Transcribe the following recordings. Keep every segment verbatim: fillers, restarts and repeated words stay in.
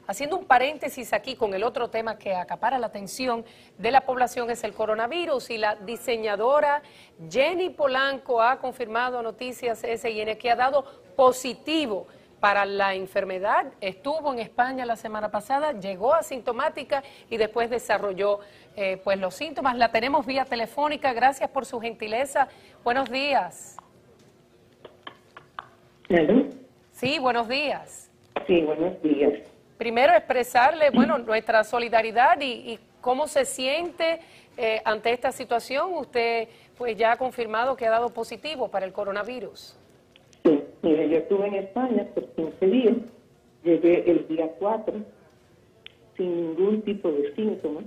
haciendo un paréntesis aquí con el otro tema que acapara la atención de la población es el coronavirus, y la diseñadora Jenny Polanco ha confirmado a Noticias S I N que ha dado positivo para la enfermedad. Estuvo en España la semana pasada, llegó asintomática y después desarrolló eh, pues los síntomas. La tenemos vía telefónica. Gracias por su gentileza. Buenos días. ¿Aló? Sí, buenos días. Sí, buenos días. Primero expresarle, bueno, nuestra solidaridad y, y cómo se siente eh, ante esta situación. Usted pues ya ha confirmado que ha dado positivo para el coronavirus. Sí, mire, yo estuve en España por quince días, llegué el día cuatro sin ningún tipo de síntomas.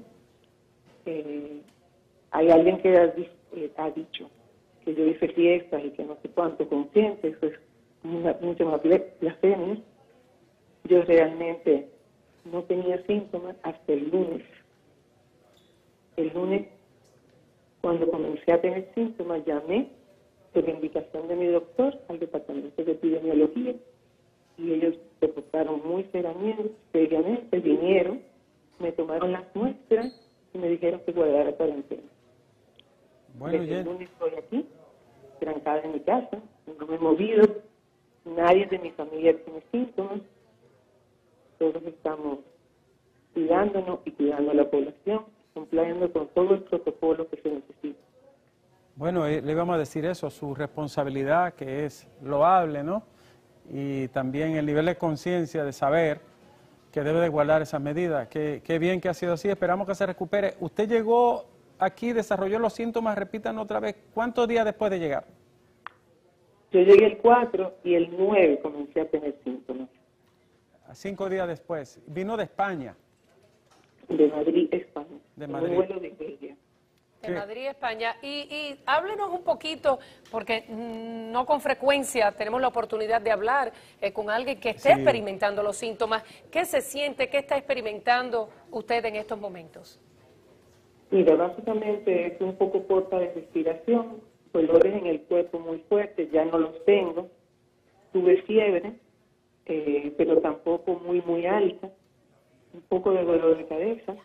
Eh, hay alguien que ha, eh, ha dicho que yo hice fiestas y que no sé cuánto consciente, eso es una, mucho más blasfemia. Yo realmente no tenía síntomas hasta el lunes. El lunes, cuando comencé a tener síntomas, llamé por invitación de mi doctor al departamento de epidemiología y ellos se portaron muy seriamente, seriamente, vinieron, me tomaron las muestras y me dijeron que guardara cuarentena. Bueno, Desde el Jen. lunes estoy aquí, trancada en mi casa, no me he movido, nadie de mi familia tiene síntomas, todos estamos cuidándonos y cuidando a la población, cumpliendo con todo el protocolo que se necesita. Bueno, eh, le íbamos a decir eso, su responsabilidad, que es loable, ¿no? Y también el nivel de conciencia de saber que debe de guardar esas medidas. Qué, qué bien que ha sido así, esperamos que se recupere. Usted llegó aquí, desarrolló los síntomas, repitan otra vez, ¿cuántos días después de llegar? Yo llegué el cuatro y el nueve comencé a tener síntomas. Cinco días después. Vino de España. De Madrid, España. De En Madrid. un vuelo de Bella. De ¿Qué? Madrid, España. Y, y háblenos un poquito, porque mm, no con frecuencia tenemos la oportunidad de hablar eh, con alguien que esté Sí. experimentando los síntomas. ¿Qué se siente? ¿Qué está experimentando usted en estos momentos? Mira, básicamente es un poco corta de respiración, dolores en el cuerpo muy fuertes, ya no los tengo. Tuve fiebre, eh, pero tampoco muy, muy alta. Un poco de dolor de cabeza.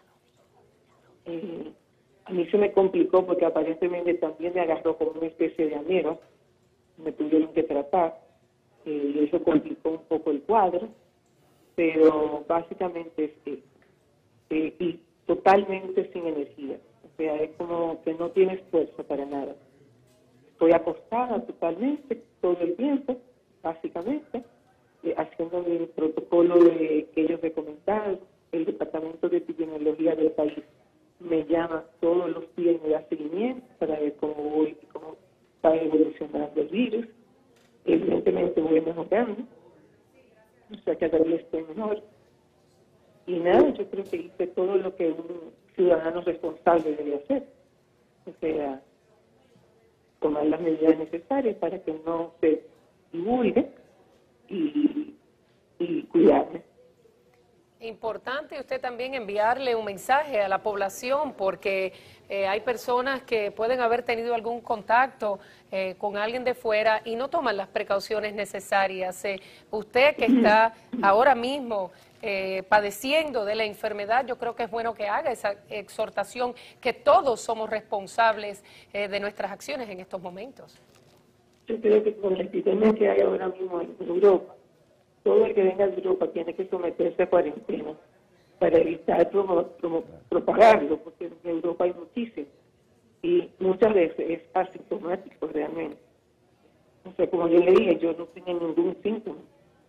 Eh, a mí se me complicó porque aparentemente también me agarró como una especie de amero. Me tuvieron que tratar eh, y eso complicó un poco el cuadro, pero básicamente es eso. Eh, y totalmente sin energía. O sea, es como que no tienes fuerza para nada. Estoy acostada totalmente todo el tiempo, básicamente, eh, haciendo mi protocolo de, que ellos recomendaron. El Departamento de Epidemiología del país me llama todos los días y me da seguimiento para ver cómo voy, cómo está evolucionando el virus. Evidentemente voy mejorando, o sea, cada día estoy mejor. Y nada, yo creo que hice todo lo que un ciudadano responsable debe hacer. O sea, tomar las medidas necesarias para que no se divulgue y, y cuidarme. Importante usted también enviarle un mensaje a la población, porque eh, hay personas que pueden haber tenido algún contacto eh, con alguien de fuera y no toman las precauciones necesarias. Eh, usted que está ahora mismo eh, padeciendo de la enfermedad, yo creo que es bueno que haga esa exhortación, que todos somos responsables eh, de nuestras acciones en estos momentos. Yo creo que con la epidemia que hay ahora mismo en Europa, todo el que venga de Europa tiene que someterse a cuarentena para evitar promo, promo, propagarlo, porque en Europa hay muchísimo. Y muchas veces es asintomático realmente. O sea, como yo le dije, yo no tenía ningún síntoma.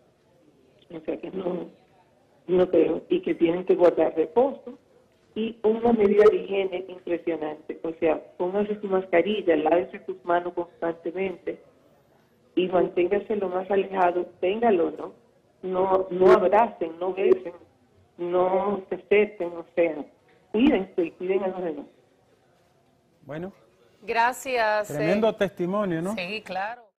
O sea, que no, no tengo. Y que tienen que guardar reposo y una medida de higiene impresionante. O sea, pónganse su mascarilla, lávese sus manos constantemente y manténgase lo más alejado, téngalo, ¿no? No, no abracen, no besen, no se acerquen, o sea, cuídense y cuiden a los demás. Bueno, Gracias. tremendo eh, testimonio, ¿no? Sí, claro.